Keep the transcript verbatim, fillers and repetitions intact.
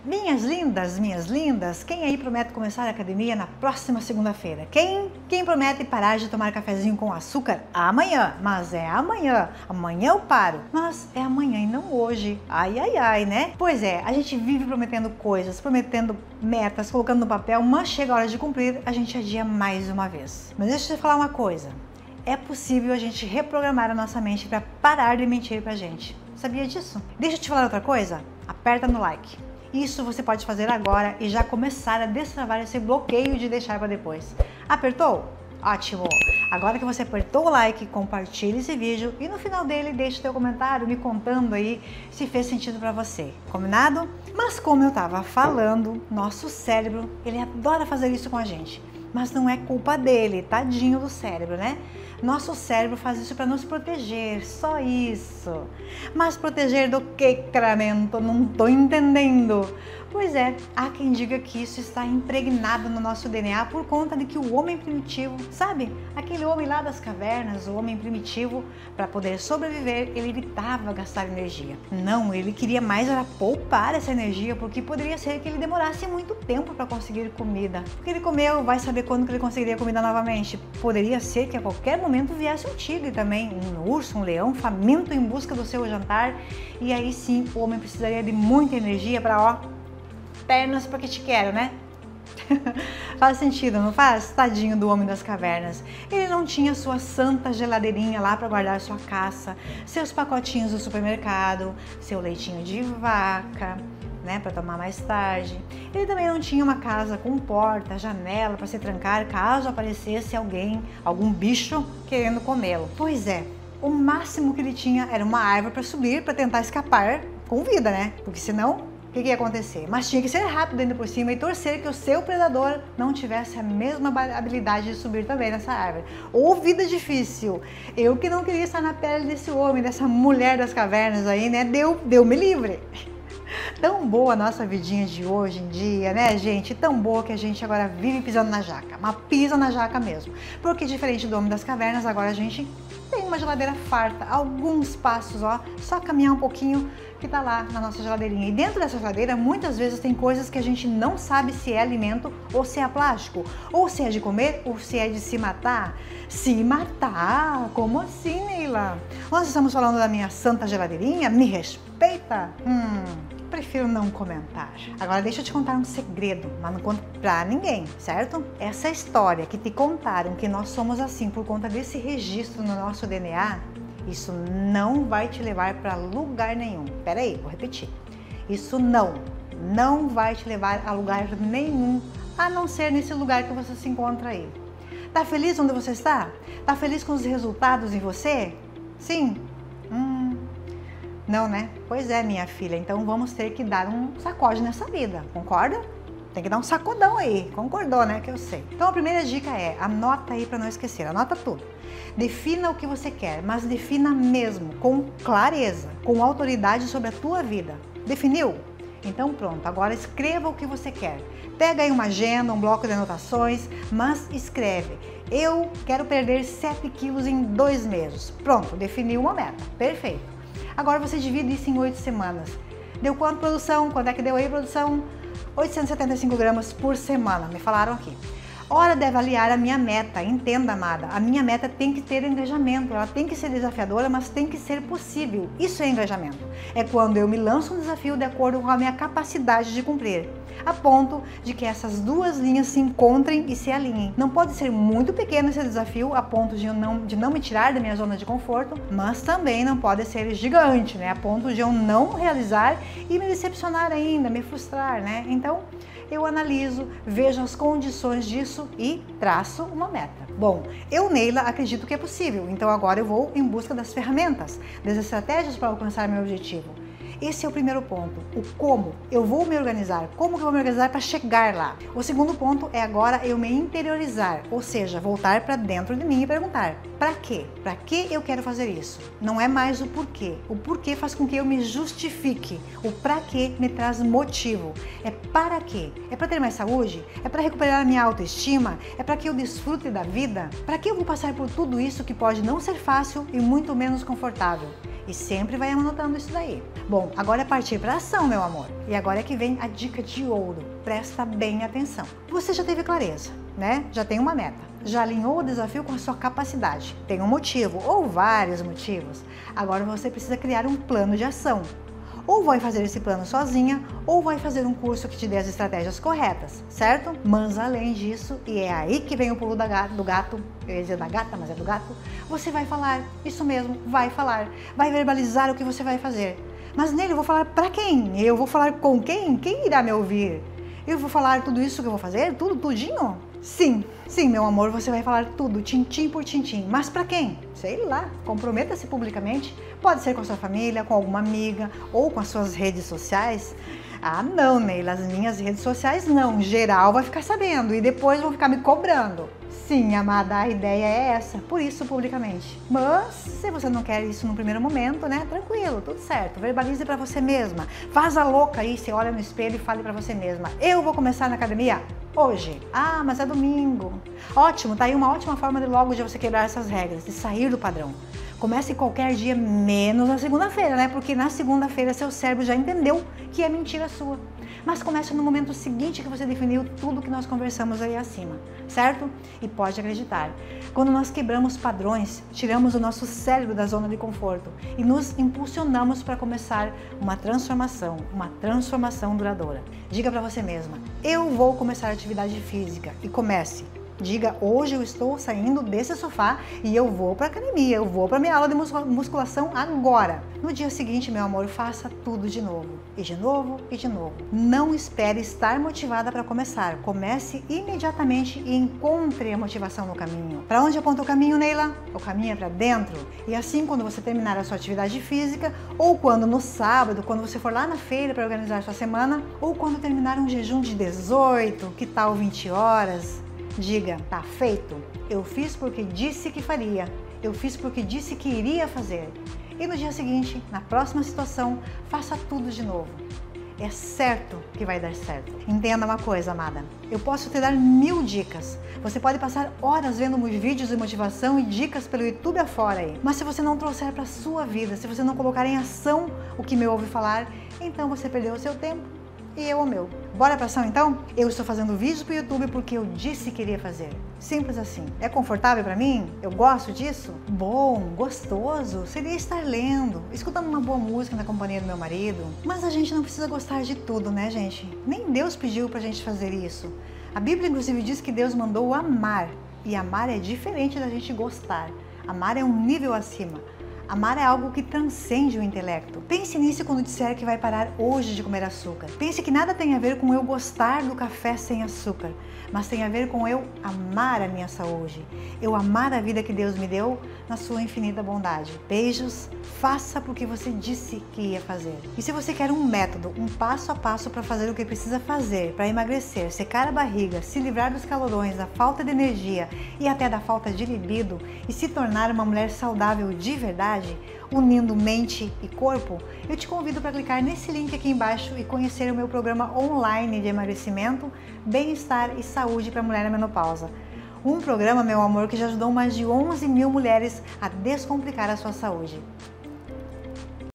Minhas lindas, minhas lindas, quem aí promete começar a academia na próxima segunda-feira? Quem? Quem promete parar de tomar cafezinho com açúcar amanhã? Mas é amanhã, amanhã eu paro. Mas é amanhã e não hoje. Ai, ai, ai, né? Pois é, a gente vive prometendo coisas, prometendo metas, colocando no papel, mas chega a hora de cumprir, a gente adia mais uma vez. Mas deixa eu te falar uma coisa. É possível a gente reprogramar a nossa mente para parar de mentir pra gente. Sabia disso? Deixa eu te falar outra coisa? Aperta no like. Isso você pode fazer agora e já começar a destravar esse bloqueio de deixar para depois. Apertou? Ótimo! Agora que você apertou o like, compartilhe esse vídeo e no final dele deixe teu comentário me contando aí se fez sentido para você. Combinado? Mas como eu estava falando, nosso cérebro, ele adora fazer isso com a gente. Mas não é culpa dele, tadinho do cérebro, né? Nosso cérebro faz isso para nos proteger, só isso. Mas proteger do que, Cramento? Não tô entendendo. Pois é, há quem diga que isso está impregnado no nosso D N A por conta de que o homem primitivo, sabe? Aquele homem lá das cavernas, o homem primitivo, para poder sobreviver, ele evitava gastar energia. Não, ele queria mais era poupar essa energia, porque poderia ser que ele demorasse muito tempo para conseguir comida. Porque ele comeu, vai saber quando que ele conseguiria comida novamente. Poderia ser que a qualquer momento viesse um tigre também, um urso, um leão, faminto em busca do seu jantar. E aí sim, o homem precisaria de muita energia para, ó, pernas porque te quero, né? Faz sentido, não faz? Tadinho do homem das cavernas. Ele não tinha sua santa geladeirinha lá para guardar sua caça, seus pacotinhos do supermercado, seu leitinho de vaca, né, para tomar mais tarde. Ele também não tinha uma casa com porta, janela para se trancar caso aparecesse alguém, algum bicho querendo comê-lo. Pois é, o máximo que ele tinha era uma árvore para subir para tentar escapar com vida, né? Porque senão o que, que ia acontecer? Mas tinha que ser rápido ainda por cima e torcer que o seu predador não tivesse a mesma habilidade de subir também nessa árvore. Ou vida difícil. Eu que não queria estar na pele desse homem, dessa mulher das cavernas aí, né? Deu, deu me livre. Tão boa a nossa vidinha de hoje em dia, né, gente? Tão boa que a gente agora vive pisando na jaca. Mas pisa na jaca mesmo. Porque diferente do homem das cavernas, agora a gente tem uma geladeira farta. Alguns passos, ó, só caminhar um pouquinho que tá lá na nossa geladeirinha. E dentro dessa geladeira, muitas vezes tem coisas que a gente não sabe se é alimento ou se é plástico. Ou se é de comer ou se é de se matar. Se matar? Como assim, Neila? Nós estamos falando da minha santa geladeirinha? Me respeita? Hum... Prefiro não comentar. Agora deixa eu te contar um segredo, mas não conto pra ninguém, certo? Essa história que te contaram que nós somos assim por conta desse registro no nosso D N A, isso não vai te levar pra lugar nenhum. Pera aí, vou repetir. Isso não, não vai te levar a lugar nenhum, a não ser nesse lugar que você se encontra aí. Tá feliz onde você está? Tá feliz com os resultados em você? Sim? Hum... Não, né? Pois é, minha filha, então vamos ter que dar um sacode nessa vida, concorda? Tem que dar um sacodão aí, concordou, né? Que eu sei. Então a primeira dica é, anota aí para não esquecer, anota tudo. Defina o que você quer, mas defina mesmo, com clareza, com autoridade sobre a tua vida. Definiu? Então pronto, agora escreva o que você quer. Pega aí uma agenda, um bloco de anotações, mas escreve. Eu quero perder sete quilos em dois meses. Pronto, definiu uma meta. Perfeito. Agora você divide isso em oito semanas. Deu quanto produção? Quanto é que deu aí produção? oitocentos e setenta e cinco gramas por semana, me falaram aqui. Hora de avaliar a minha meta, entenda, amada, a minha meta tem que ter engajamento, ela tem que ser desafiadora, mas tem que ser possível. Isso é engajamento. É quando eu me lanço um desafio de acordo com a minha capacidade de cumprir, a ponto de que essas duas linhas se encontrem e se alinhem. Não pode ser muito pequeno esse desafio, a ponto de, eu não, de não me tirar da minha zona de conforto, mas também não pode ser gigante, né? A ponto de eu não realizar e me decepcionar ainda, me frustrar, né? Então, eu analiso, vejo as condições disso e traço uma meta. Bom, eu, Neila, acredito que é possível, então agora eu vou em busca das ferramentas, das estratégias para alcançar meu objetivo. Esse é o primeiro ponto, o como. Eu vou me organizar, como que eu vou me organizar para chegar lá. O segundo ponto é agora eu me interiorizar, ou seja, voltar para dentro de mim e perguntar, para quê? Para que eu quero fazer isso? Não é mais o porquê. O porquê faz com que eu me justifique. O para quê me traz motivo. É para quê? É para ter mais saúde? É para recuperar a minha autoestima? É para que eu desfrute da vida? Para que eu vou passar por tudo isso que pode não ser fácil e muito menos confortável? E sempre vai anotando isso daí. Bom, agora é partir para ação, meu amor. E agora é que vem a dica de ouro. Presta bem atenção. Você já teve clareza, né? Já tem uma meta. Já alinhou o desafio com a sua capacidade. Tem um motivo ou vários motivos. Agora você precisa criar um plano de ação. Ou vai fazer esse plano sozinha, ou vai fazer um curso que te dê as estratégias corretas, certo? Mas além disso, e é aí que vem o pulo da gata, do gato, eu ia dizer da gata, mas é do gato, você vai falar, isso mesmo, vai falar, vai verbalizar o que você vai fazer. Mas nele eu vou falar para quem? Eu vou falar com quem? Quem irá me ouvir? Eu vou falar tudo isso que eu vou fazer? Tudo, tudinho? Sim, sim, meu amor, você vai falar tudo, tintim por tintim. Mas para quem? Sei lá, comprometa-se publicamente. Pode ser com a sua família, com alguma amiga ou com as suas redes sociais. Ah, não, Neila, as minhas redes sociais não. Geral vai ficar sabendo e depois vão ficar me cobrando. Sim, amada, a ideia é essa, por isso publicamente. Mas se você não quer isso no primeiro momento, né, tranquilo, tudo certo. Verbalize pra você mesma. Faz a louca aí, você olha no espelho e fale pra você mesma. Eu vou começar na academia hoje. Ah, mas é domingo. Ótimo, tá aí uma ótima forma de logo de você quebrar essas regras, de sair do padrão. Comece qualquer dia, menos na segunda-feira, né? Porque na segunda-feira seu cérebro já entendeu que é mentira sua. Mas comece no momento seguinte que você definiu tudo que nós conversamos aí acima, certo? E pode acreditar, quando nós quebramos padrões, tiramos o nosso cérebro da zona de conforto e nos impulsionamos para começar uma transformação, uma transformação duradoura. Diga para você mesma, eu vou começar atividade física e comece. Diga, hoje eu estou saindo desse sofá e eu vou para a academia, eu vou para minha aula de musculação agora. No dia seguinte, meu amor, faça tudo de novo. E de novo, e de novo. Não espere estar motivada para começar. Comece imediatamente e encontre a motivação no caminho. Para onde aponta o caminho, Neila? O caminho é para dentro. E assim, quando você terminar a sua atividade física, ou quando no sábado, quando você for lá na feira para organizar sua semana, ou quando terminar um jejum de dezoito, que tal vinte horas? Diga, tá feito? Eu fiz porque disse que faria. Eu fiz porque disse que iria fazer. E no dia seguinte, na próxima situação, faça tudo de novo. É certo que vai dar certo. Entenda uma coisa, amada. Eu posso te dar mil dicas. Você pode passar horas vendo vídeos de motivação e dicas pelo YouTube afora aí. Mas se você não trouxer para a sua vida, se você não colocar em ação o que me ouve falar, então você perdeu o seu tempo e eu o meu. Bora pra ação então? Eu estou fazendo vídeo pro YouTube porque eu disse que iria fazer. Simples assim. É confortável pra mim? Eu gosto disso? Bom, gostoso. Seria estar lendo, escutando uma boa música na companhia do meu marido. Mas a gente não precisa gostar de tudo, né, gente? Nem Deus pediu pra gente fazer isso. A Bíblia inclusive diz que Deus mandou amar. E amar é diferente da gente gostar. Amar é um nível acima. Amar é algo que transcende o intelecto. Pense nisso quando disser que vai parar hoje de comer açúcar. Pense que nada tem a ver com eu gostar do café sem açúcar, mas tem a ver com eu amar a minha saúde. Eu amar a vida que Deus me deu na sua infinita bondade. Beijos, faça porque você disse que ia fazer. E se você quer um método, um passo a passo para fazer o que precisa fazer, para emagrecer, secar a barriga, se livrar dos calorões, da falta de energia e até da falta de libido e se tornar uma mulher saudável de verdade, unindo mente e corpo, eu te convido para clicar nesse link aqui embaixo e conhecer o meu programa online de emagrecimento, bem-estar e saúde para a mulher na menopausa. Um programa, meu amor, que já ajudou mais de onze mil mulheres a descomplicar a sua saúde.